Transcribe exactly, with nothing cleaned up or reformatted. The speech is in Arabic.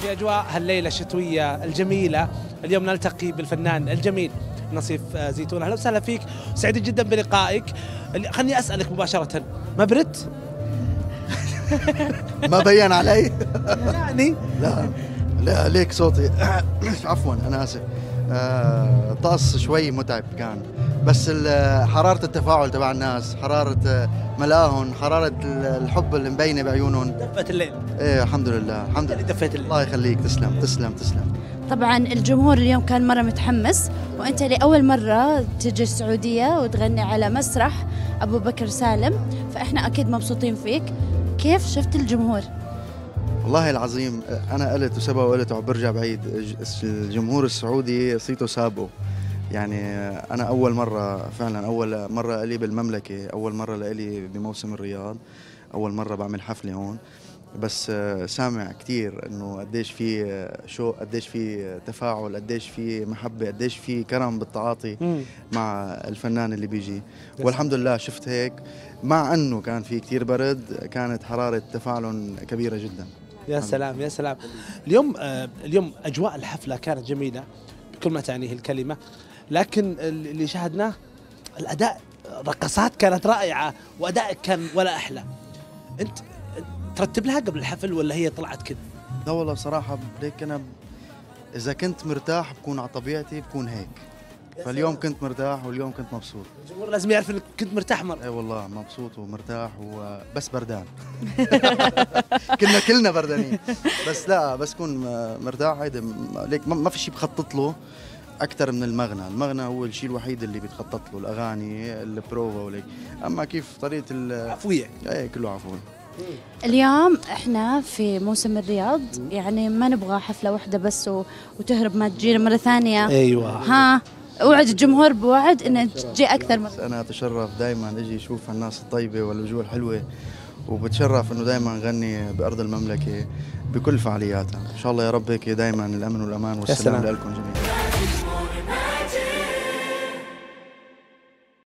في أجواء هالليلة الشتوية الجميلة. اليوم نلتقي بالفنان الجميل نصيف زيتون. أهلا وسهلا فيك، سعيد جدا بلقائك. خلني أسألك مباشرة، ما بردت؟ ما بين علي؟ يعني لا لا ليك صوتي عفوا أنا آسف. آه طقس شوي متعب كان، بس حرارة التفاعل تبع الناس، حرارة ملاهم، حرارة الحب اللي مبينة بعيونهم. دفت الليل. ايه الحمد لله الحمد لله. دفيت الليل. الله يخليك، تسلم تسلم تسلم. طبعا الجمهور اليوم كان مرة متحمس، وانت لأول مرة تجي السعودية وتغني على مسرح أبو بكر سالم، فاحنا أكيد مبسوطين فيك. كيف شفت الجمهور؟ والله العظيم أنا قلت وسبق وقلت وبرجع بعيد، الجمهور السعودي صيته سابقه. يعني أنا أول مرة فعلا، أول مرة لي بالمملكة، أول مرة لي بموسم الرياض، أول مرة بعمل حفلة هون. بس سامع كتير إنه قديش في شوق، قديش في تفاعل، قديش في محبة، قديش في كرم بالتعاطي مم. مع الفنان اللي بيجي. والحمد لله شفت هيك، مع أنه كان في كتير برد، كانت حرارة تفاعل كبيرة جدا. يا سلام يا سلام. اليوم آه اليوم أجواء الحفلة كانت جميلة بكل ما تعنيه الكلمة، لكن اللي شاهدناه الأداء، رقصات كانت رائعة وأدائك كان ولا أحلى. أنت ترتب لها قبل الحفل ولا هي طلعت كذا؟ لا والله صراحة ليك أنا إذا كنت مرتاح بكون على طبيعتي، بكون هيك. فاليوم كنت مرتاح واليوم كنت مبسوط. الجمهور لازم يعرف انك كنت مرتاح مرة. اي والله مبسوط ومرتاح وبس بردان. كنا كلنا بردانين، بس لا بس كون مرتاح. هيدا ليك ما في شيء بخطط له اكثر من المغنى. المغنى هو الشيء الوحيد اللي بيتخطط له، الاغاني البروفا وليك. اما كيف طريقة العفوية، اي كله عفوي. اليوم احنا في موسم الرياض، يعني ما نبغى حفلة واحدة بس وتهرب ما تجينا مرة ثانية. ايوه ها، اوعد الجمهور بوعد ان تجي اكثر مرة. انا اتشرف دائما اجي اشوف الناس الطيبة والوجوه الحلوة، وبتشرف انه دائما نغني بارض المملكة بكل فعالياتها. ان شاء الله يا رب هيك دائما الامن والامان والسلام لكم جميعا.